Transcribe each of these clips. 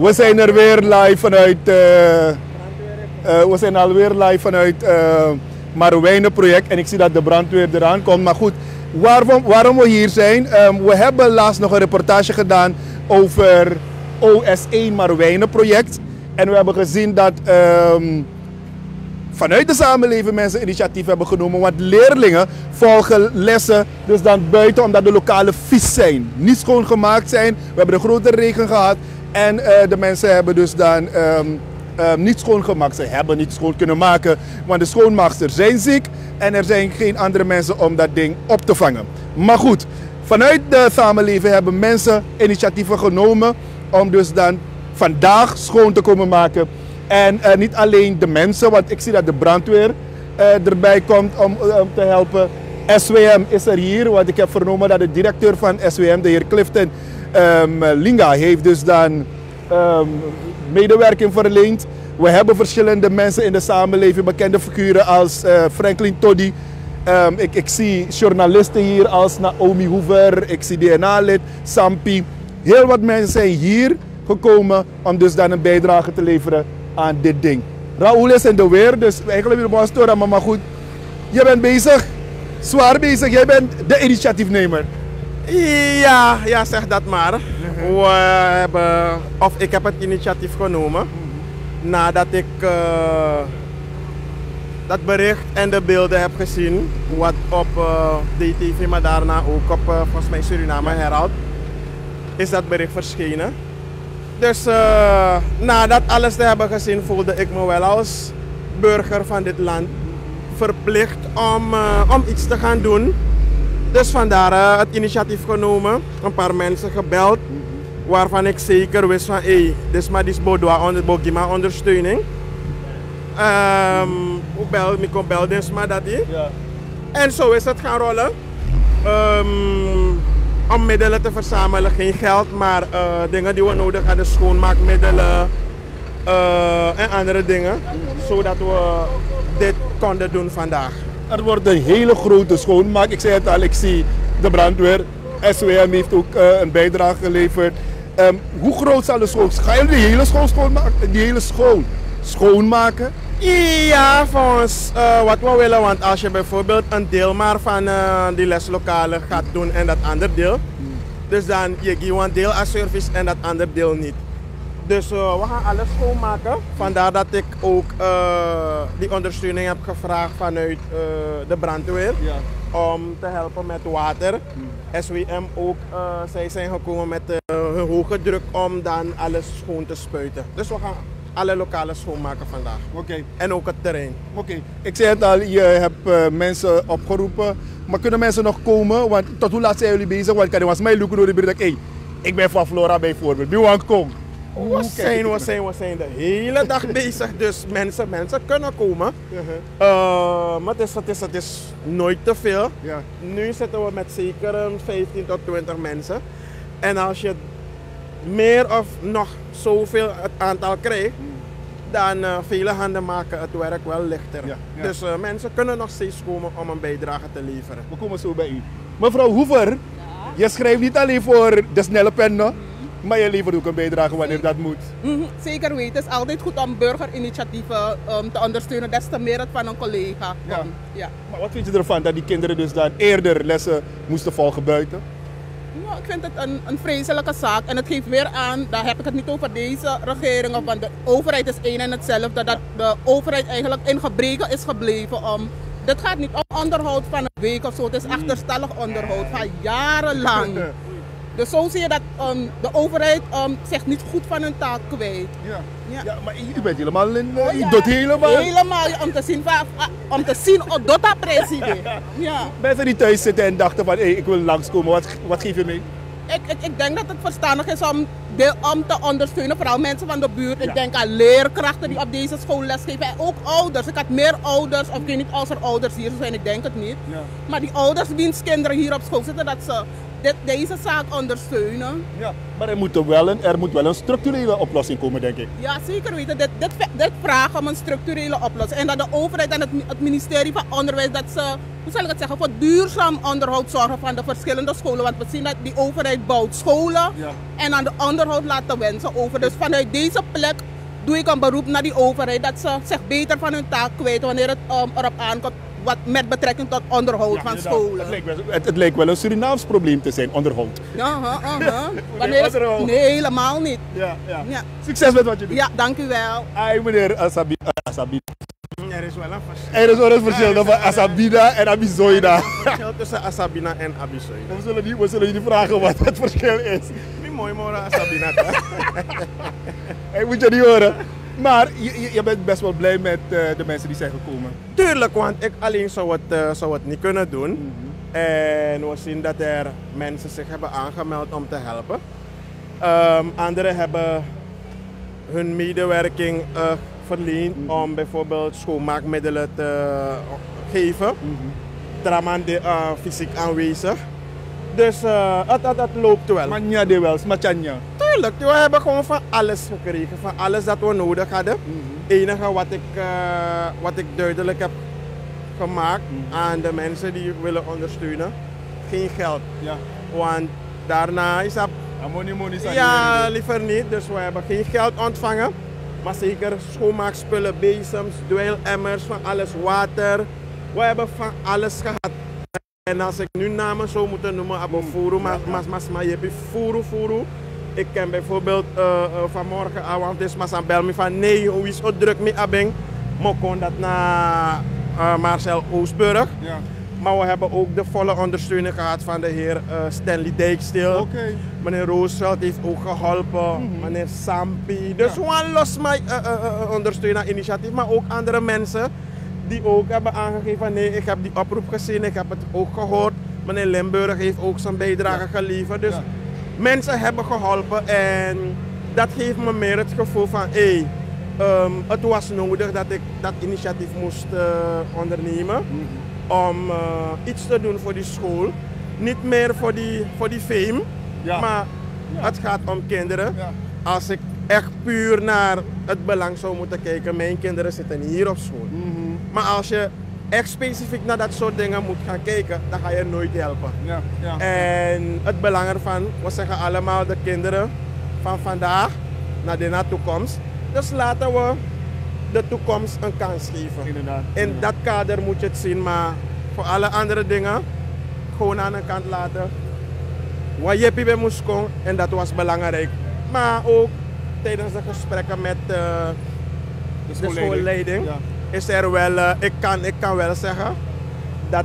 We zijn er weer live vanuit... we zijn alweer live vanuit Marowijnenproject. En ik zie dat de brandweer eraan komt. Maar goed, waarom we hier zijn? We hebben laatst nog een reportage gedaan over OS1 Marowijnenproject. En we hebben gezien dat vanuit de samenleving mensen initiatief hebben genomen. Want leerlingen volgen lessen dus dan buiten omdat de lokalen vies zijn. Niet schoongemaakt zijn. We hebben een grote regen gehad. En de mensen hebben dus dan niet schoongemaakt. Ze hebben niet schoon kunnen maken. Want de schoonmaaksters zijn ziek. En er zijn geen andere mensen om dat ding op te vangen. Maar goed, vanuit de samenleving hebben mensen initiatieven genomen. Om dus dan vandaag schoon te komen maken. En niet alleen de mensen, want ik zie dat de brandweer erbij komt om te helpen. SWM is er hier, want ik heb vernomen dat de directeur van SWM, de heer Clifton Linga, heeft dus dan medewerking verleend. We hebben verschillende mensen in de samenleving, bekende figuren als Franklin Toddy. Ik zie journalisten hier als Naomi Hoover, ik zie DNA-lid, Sampi. Heel wat mensen zijn hier gekomen om dus dan een bijdrage te leveren aan dit ding. Raoul is in de weer, dus eigenlijk wil ik wel storen, maar goed. Je bent bezig, zwaar bezig, jij bent de initiatiefnemer. Ja, zeg dat maar. Ik heb het initiatief genomen nadat ik dat bericht en de beelden heb gezien, wat op DTV, maar daarna ook op volgens mij Suriname Herald, is dat bericht verschenen. Dus nadat alles te hebben gezien, voelde ik me wel als burger van dit land verplicht om iets te gaan doen. Dus vandaar het initiatief genomen, een paar mensen gebeld, waarvan ik zeker wist van dit is maar die Bogima ondersteuning. Ik kon bel dus maar dat die. Ja. En zo is het gaan rollen. Om middelen te verzamelen, geen geld, maar dingen die we nodig hadden, schoonmaakmiddelen en andere dingen, zodat we dit konden doen vandaag. Er wordt een hele grote schoonmaak, ik zei het al, ik zie de brandweer, SWM heeft ook een bijdrage geleverd. Hoe groot zal de school? Ga je die hele school schoonmaken? Die hele school schoonmaken? Ja, volgens wat we willen, want als je bijvoorbeeld een deel maar van die leslokalen gaat doen en dat ander deel, dus dan je geeft een deel als service en dat ander deel niet. Dus we gaan alles schoonmaken. Vandaar dat ik ook die ondersteuning heb gevraagd vanuit de brandweer, om te helpen met water. SWM ook, zij zijn gekomen met hun hoge druk om dan alles schoon te spuiten. Dus we gaan alle lokalen schoonmaken vandaag. Okay. En ook het terrein. Oké. Ik zei het al, je hebt mensen opgeroepen. Maar kunnen mensen nog komen? Want tot hoe laat zijn jullie bezig? Want ik was mij lukken door de buurt. Ik ben van Flora bijvoorbeeld. Wie wil komen? We zijn de hele dag bezig. Dus mensen kunnen komen. Maar het is nooit te veel. Ja. Nu zitten we met zeker 15 tot 20 mensen. En als je meer of nog zoveel het aantal krijgt, dan vele handen maken het werk wel lichter. Ja, ja. Dus mensen kunnen nog steeds komen om een bijdrage te leveren. We komen zo bij u. Mevrouw Hoover, je schrijft niet alleen voor de snelle pennen, maar je levert ook een bijdrage wanneer dat moet. Zeker weten. Het is altijd goed om burgerinitiatieven te ondersteunen, des te meer het van een collega. Ja. Maar wat vind je ervan dat die kinderen dus dan eerder lessen moesten volgen buiten? Ja, ik vind het een vreselijke zaak en het geeft weer aan, daar heb ik het niet over deze regeringen, want de overheid is één en hetzelfde, dat de overheid eigenlijk in gebreken is gebleven om, dit gaat niet om onderhoud van een week of zo, het is achterstallig onderhoud van jarenlang. Dus zo zie je dat de overheid zich niet goed van hun taak kwijt. Ja, maar u bent helemaal u doet helemaal. Helemaal, om te zien dat dat president. Ja. Mensen die thuis zitten en dachten van ik wil langskomen, wat geef je mee? Ik denk dat het verstandig is om te ondersteunen, vooral mensen van de buurt. Ik denk aan leerkrachten die op deze school lesgeven en ook ouders. Ik had meer ouders, of ik weet niet als er ouders hier zijn, ik denk het niet. Ja. Maar die ouders wiens kinderen hier op school zitten, dat ze deze zaak ondersteunen. Ja, maar er moet wel een structurele oplossing komen, denk ik. Ja, zeker weten. Dit vraagt om een structurele oplossing. En dat de overheid en het ministerie van Onderwijs, dat ze, hoe zal ik het zeggen, voor duurzaam onderhoud zorgen van de verschillende scholen. Want we zien dat die overheid bouwt scholen en aan de onderhoud laat de wensen over. Dus vanuit deze plek doe ik een beroep naar die overheid dat ze zich beter van hun taak kwijten wanneer het erop aankomt. Wat met betrekking tot onderhoud van scholen. Het lijkt wel een Surinaams probleem te zijn, onderhoud. Nee, helemaal niet. Ja. Succes met wat je doet. Ja, dank u wel. Meneer Asabi. Er is wel een verschil. Er is wel een verschil tussen Asabina en Abizoida. Er is een verschil tussen Asabina en Abizoida. We zullen niet vragen wat het verschil is. Niet mooi, maar Asabina. Ik moet je niet horen. Maar je bent best wel blij met de mensen die zijn gekomen. Tuurlijk, want ik alleen zou het niet kunnen doen. En we zien dat er mensen zich hebben aangemeld om te helpen. Anderen hebben hun medewerking verleend om bijvoorbeeld schoonmaakmiddelen te geven. Traman fysiek aanwezig. Dus het loopt wel. Manja de wel, smachanja. Tuurlijk, we hebben gewoon van alles gekregen, van alles dat we nodig hadden. Het enige wat ik duidelijk heb gemaakt aan de mensen die willen ondersteunen, geen geld. Ja. Want daarna is dat... Money, ja, liever niet. Dus we hebben geen geld ontvangen. Maar zeker schoonmaakspullen, bezems, dweilemmers, van alles, water. We hebben van alles gehad. En als ik nu namen zou moeten noemen, Abofuru, maar je hebt Furu. Ik ken bijvoorbeeld vanmorgen avond is maar bel me van nee, hoe is het druk met Abeng? Maar kon dat naar Marcel Oostburg. Ja. Maar we hebben ook de volle ondersteuning gehad van de heer Stanley Dijksteel. Meneer Roosveld heeft ook geholpen, meneer Sampi. Dus gewoon los mij ondersteunen initiatief, maar ook andere mensen die ook hebben aangegeven, nee, ik heb die oproep gezien, ik heb het ook gehoord. Meneer Limburg heeft ook zijn bijdrage geleverd. Dus mensen hebben geholpen en dat geeft me meer het gevoel van, het was nodig dat ik dat initiatief moest ondernemen. Om iets te doen voor die school. Niet meer voor die fame, maar het gaat om kinderen. Ja. Als ik echt puur naar het belang zou moeten kijken, mijn kinderen zitten hier op school. Maar als je echt specifiek naar dat soort dingen moet gaan kijken, dan ga je nooit helpen. En het belang ervan, we zeggen allemaal de kinderen van vandaag naar de toekomst. Dus laten we de toekomst een kans geven. Inderdaad. In dat kader moet je het zien, maar voor alle andere dingen gewoon aan de kant laten. Wat je bij moest komen en dat was belangrijk. Maar ook tijdens de gesprekken met de schoolleiding is er wel, ik kan wel zeggen dat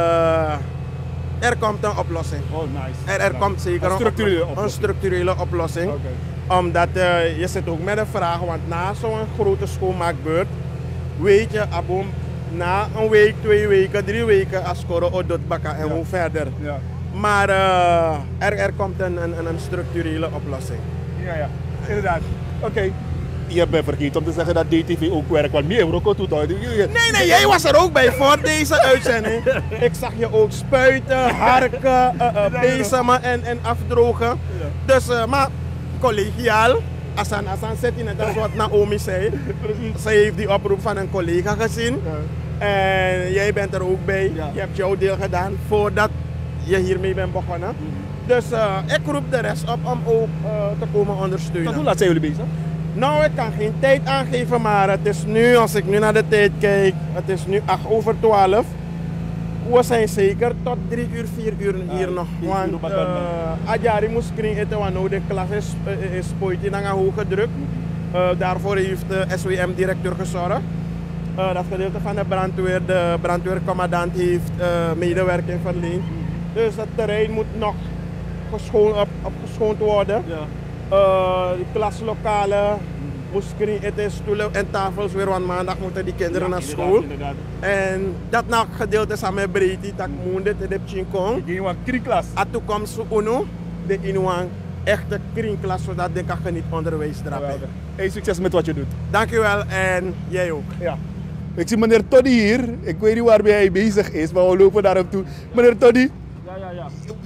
er komt een oplossing. Oh, nice. Er komt zeker een structurele oplossing. Omdat je zit ook met een vraag, want na zo'n grote schoonmaakbeurt weet je, aboom, na een week, 2 weken, 3 weken, als Coro doet bakken en hoe verder. Ja. Maar er komt een structurele oplossing. Ja, inderdaad. Oké. Je bent vergeten om te zeggen dat DTV ook werkt, want meer Rocco doet dat. Nee, jij was er ook bij voor deze uitzending. Ik zag je ook spuiten, harken, bezemen en afdrogen. Ja. Dus, maar collegiaal, Asan zit in het, dat is wat Naomi zei. Zij heeft die oproep van een collega gezien. Ja. En jij bent er ook bij. Ja. Je hebt jouw deel gedaan voordat je hiermee bent begonnen. Dus ik roep de rest op om ook te komen ondersteunen. Hoe laat zijn jullie bezig? Nou, ik kan geen tijd aangeven, maar het is nu, als ik nu naar de tijd kijk, het is nu 8:12. We zijn zeker tot 3 uur, 4 uur hier nog. Want Adjari moest krijgen, want nu de klas is poëtisch naar hoge druk. Daarvoor heeft de SWM-directeur gezorgd. Dat gedeelte van de brandweercommandant heeft medewerking verleend. Dus het terrein moet nog opgeschoond worden. Ja. De klaslokalen moest krijgen, stoelen en tafels weer, want maandag moeten die kinderen naar school. Inderdaad. En dat nou gedeelte is aan mijn breedte, dat moet het de Chinkong. Je een kringklas. A toekomst voor UNO, de inuang echte kringklas, zodat ik kan niet onderwijs drapen. Hey, succes met wat je doet. Dankjewel en jij ook. Ja. Ik zie meneer Toddy hier. Ik weet niet waarmee hij bezig is, maar we lopen naar hem toe. Meneer Toddy. Ja.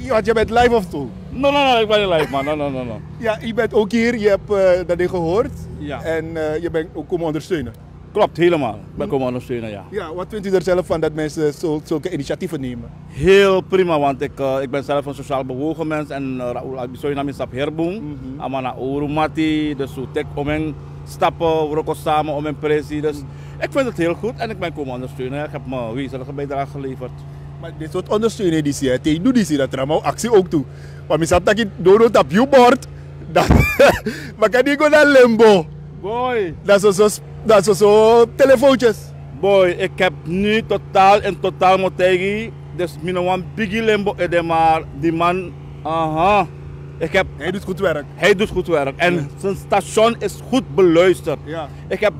Want je bent live of zo? No, ik ben niet live, man. No. Ja, je bent ook hier, je hebt dat ding gehoord. Ja. En je bent ook komen ondersteunen. Klopt, helemaal. Ik ben komen ondersteunen, ja. Ja, wat vindt u er zelf van dat mensen zulke initiatieven nemen? Heel prima, want ik ben zelf een sociaal bewogen mens en Raoul Albisoyna is op herboom. Amana Orumati, dus zo tek om een stappen, we roken samen om een pressie. Dus ik vind het heel goed en ik ben komen ondersteunen. Ik heb mijn wezenlijke bijdrage geleverd. Maar dit soort ondersteunen die zie je, doe die zie dat er allemaal actie ook toe. Want misschien dat ik door het op je bord, maar kan die gewoon naar limbo. Boy. Dat is zo telefoontjes. Boy, ik heb nu totaal motegi. Dus mijn one biggie limbo maar die man, Hij doet goed werk. Hij doet goed werk en zijn station is goed beluisterd. Ja. Ik heb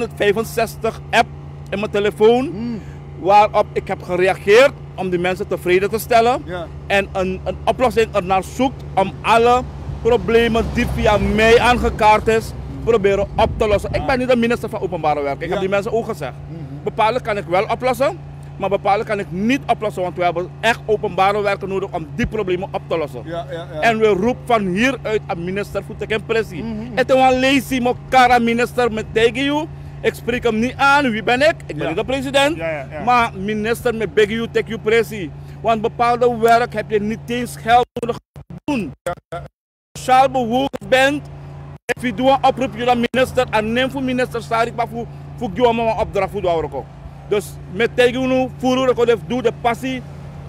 365 app in mijn telefoon waarop ik heb gereageerd om die mensen tevreden te stellen. Ja. En een oplossing ernaar zoekt om alle problemen die via mij aangekaart is, proberen op te lossen. Ik ben niet de minister van Openbare Werken. Ik heb die mensen ook gezegd. Bepaalde kan ik wel oplossen, maar bepaalde kan ik niet oplossen, want we hebben echt openbare werken nodig om die problemen op te lossen. Ja. En we roepen van hieruit aan minister voor te pressie. Het is een lazy mokara minister met tegen you. Ik spreek hem niet aan, wie ben ik? Ik ben niet de president. Ja. Maar minister met beg you, take you pressie. Want bepaalde werk heb je niet eens geld nodig te doen. Als je sociaal bewogen bent, if je doet een oproep aan minister en neem voor minister Sarik, maar voor je een opdracht voor de. Dus met tegen you, voor ik doe de passie.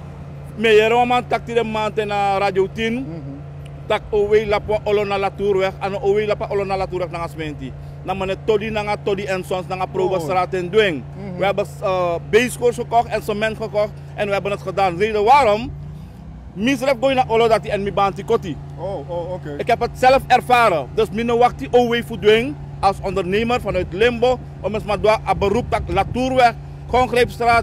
Met je roman tak de maand na Radio 10. Tak owe lapa olona latourweg en owe lapa olona latourweg naar Asmenti. Dan men todi en sons naar Probastraat en Dwing. We hebben basecores gekocht en cement gekocht en we hebben het gedaan. Reden waarom? Misref gooi naar Olo dat die en mi banti koti. Oké. Ik heb het zelf ervaren. Dus min wacht die owe voor Dwing als ondernemer vanuit Limbo om eens maar door een beroep tak Latourweg, Gongreepstraat,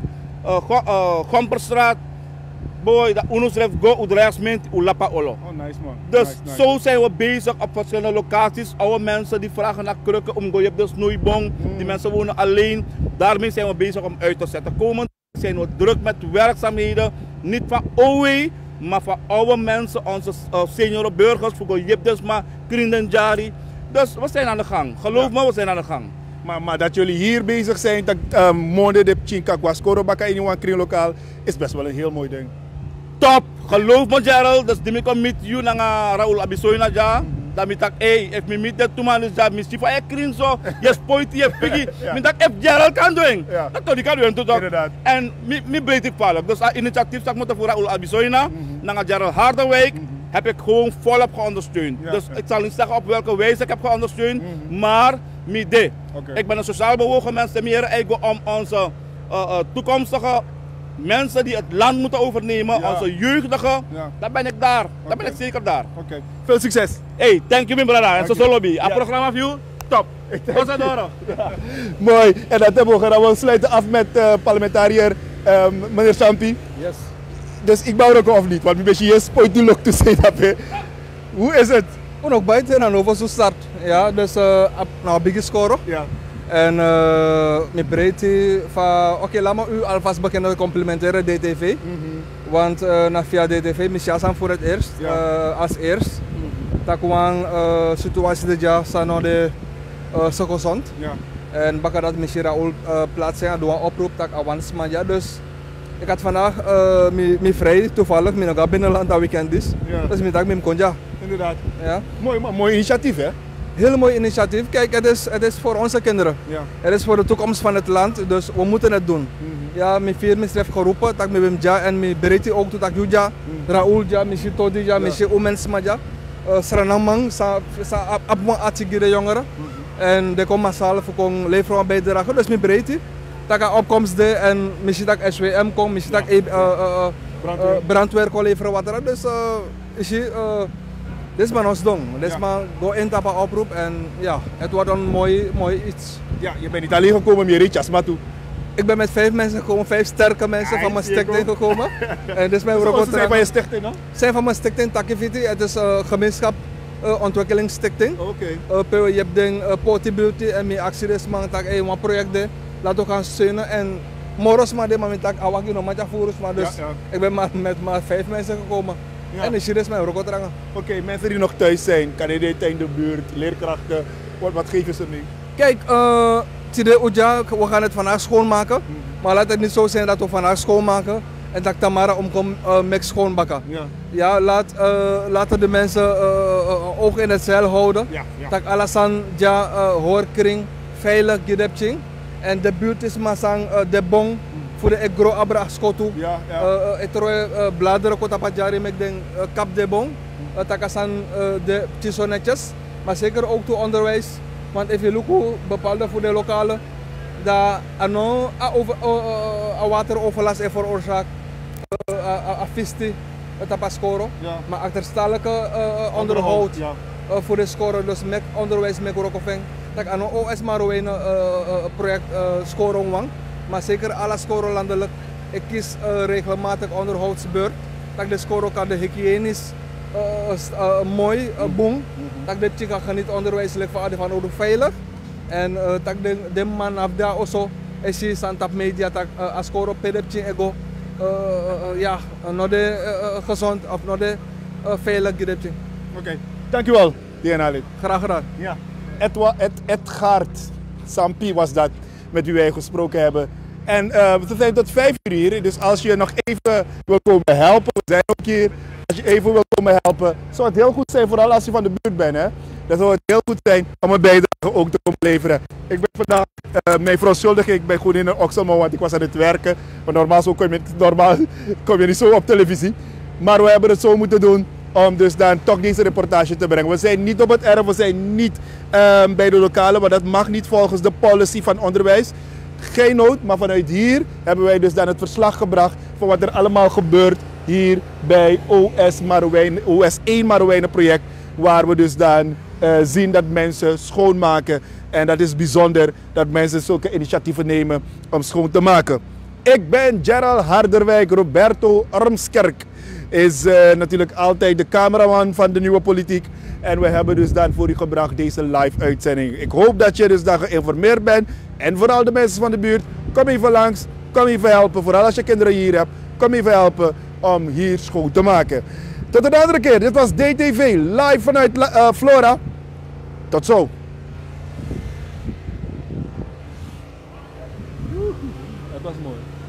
Gomperstraat. Boy, dat unosref go udreasment ulapa olo. Oh, nice man. Dus nice. zo zijn we bezig op verschillende locaties. Oude mensen die vragen naar krukken om je hebt de snoeibong. Die mensen wonen alleen. Daarmee zijn we bezig om uit te zetten. Komend zijn we druk met werkzaamheden. Niet van OE, maar van oude mensen, onze senioren burgers. Voor je hebt dus maar Krindenjari. Dus we zijn aan de gang. Geloof me, we zijn aan de gang. Maar dat jullie hier bezig zijn, dat Monde de Chinkakwa Skorobaka in een kringlokaal, is best wel een heel mooi ding. Top! Geloof me Gerald, dus die ik meet you naar Raoul Albisoyna ja. Dan ik if me meet that two man is job, mischief I kring zo, je spoit je piggy. Ik dacht if Gerald kan doen, dat kan ik doen toch. En me breed ik vallen. Dus dat initiatief dat ik moet voor Raoul Albisoyna, naar Gerald Harderwijk, heb ik gewoon volop geondersteund. Dus ik zal niet zeggen op welke wijze ik heb geondersteund, maar me de. Ik ben een sociaal bewogen mens, meer eigen om onze toekomstige mensen die het land moeten overnemen, onze jeugdigen, dan ben ik daar. Dan ben ik zeker daar. Oké. Veel succes. Hey, thank you, mijn brother. En zo lobby. Het programma voor jou, top. Mooi. En dat hebben we gedaan. We sluiten af met parlementariër meneer Sampi. Yes. Dus ik bouw ook of niet, want een beetje is point die look to say dat. Hoe is het? We nog buiten en over zo start. Ja, dus nou big score. Ja. En met breedte van oké, laat me u alvast beginnen complimenteren DTV. Want via DTV misschien voor het eerst als eerst. Dat kwam situatie dit jaar staan de gezond. Ja. En bakka dat misschien Raoul plaatsen door een oproep dat avans maar ja dus. Ik had vandaag vrij toevallig, ik ga binnenland dat weekend is. Ja. Dus ik dacht met konja. Inderdaad. Ja. Mooi initiatief hè? Heel mooi initiatief. Kijk, het is voor onze kinderen. Ja. Het is voor de toekomst van het land, dus we moeten het doen. Ja, mijn firma heeft geroepen, dat ik met ja en mijn breedte ook toe, dat ik ja, Raoul ja, misschien Todi ja, misschien Omens ja. Sranamang, sa abma atigire jongeren. En de komen massaal voor leveren een bijdrage, dus mijn breedte. Dat ik opkomst de en misschien dat SWM komt, misschien dat brandweer kan leveren wat er. Dus dit is maar ons ding. Dit is maar go in tappen oproep en ja, het wordt een mooi iets. Ja, je bent niet alleen gekomen, je reed Jasma toe. Ik ben met 5 mensen gekomen, 5 sterke mensen van mijn stichting gekomen. En dit is mijn Wat zijn van je stichting dan? Zijn van mijn stichting Takiviti, het is een gemeenschap ontwikkelingsstichting. Oké. Je hebt ding Poti Beauty en mijn actie is man tak een project laten we gaan steunen en morgens maar de moment dat awak nog maar voeren, maar dus ik ben maar met 5 mensen gekomen. Ja. En de Chiris met Rokotrangen. Oké, mensen die nog thuis zijn, kandidaten in de buurt, leerkrachten, wat geven ze mee? Kijk, we gaan het vandaag schoonmaken. Maar laat het niet zo zijn dat we vandaag schoonmaken en dat Tamara omkomt met schoonbakken. Ja. Ja, laten de mensen oog in het zeil houden. Ja, ja. Dat alasan ja hoorkring veilig gedepching. En de buurt is masang de bong voor de egro abra skotu. Ja, ja. Etroe bladeren kota pajari met de kap de bong. Takasan de tisonetjes. Maar zeker ook toe onderwijs. Want als je lukt bepaalde voor de lokale, dat ano wateroverlast veroorzaakt, visti, tapascoro. Ja. Maar achterstallige onderhoud Ja. voor de score, dus met onderwijs met Rokofeng. Dat ano OS Marowijne project scoren wang. Maar zeker alle scoren landelijk. Ik kies regelmatig onderhoudsbeurt. Dat de score kan de hygiënisch mooi boom. Dat de chica geniet onderwijselijk van de veilig. En dat de man af daar also is hij santap media dat als score pedepje ego ja nog de gezond of nog de veilig gedepje. Oké, dankjewel, DNA-lid. Graag gedaan. Ja. Edgaard Sampi was dat met wie wij gesproken hebben. En we zijn tot 5 uur hier, dus als je nog even wil komen helpen, we zijn ook hier. Als je even wil komen helpen, zou het heel goed zijn, vooral als je van de buurt bent. Hè? Dat zou het heel goed zijn om een bijdrage ook te komen leveren. Ik ben vandaag mijn verontschuldiging, ik ben goed in een Oxelmo, want ik was aan het werken. Maar normaal kom je niet zo op televisie. Maar we hebben het zo moeten doen om dus dan toch deze reportage te brengen. We zijn niet op het erf, we zijn niet bij de lokale, maar dat mag niet volgens de policy van onderwijs. Geen nood, maar vanuit hier hebben wij dus dan het verslag gebracht van wat er allemaal gebeurt hier bij OS1 Marowijnen project, waar we dus dan zien dat mensen schoonmaken. En dat is bijzonder dat mensen zulke initiatieven nemen om schoon te maken. Ik ben Gerald Harderwijk. Roberto Armskerk is natuurlijk altijd de cameraman van de Nieuwe Politiek. En we hebben dus dan voor u gebracht deze live uitzending. Ik hoop dat je dus dan geïnformeerd bent. En vooral de mensen van de buurt, kom even langs, kom even helpen. Vooral als je kinderen hier hebt, kom even helpen om hier schoon te maken. Tot een andere keer. Dit was DTV live vanuit Flora. Tot zo. Dat was mooi.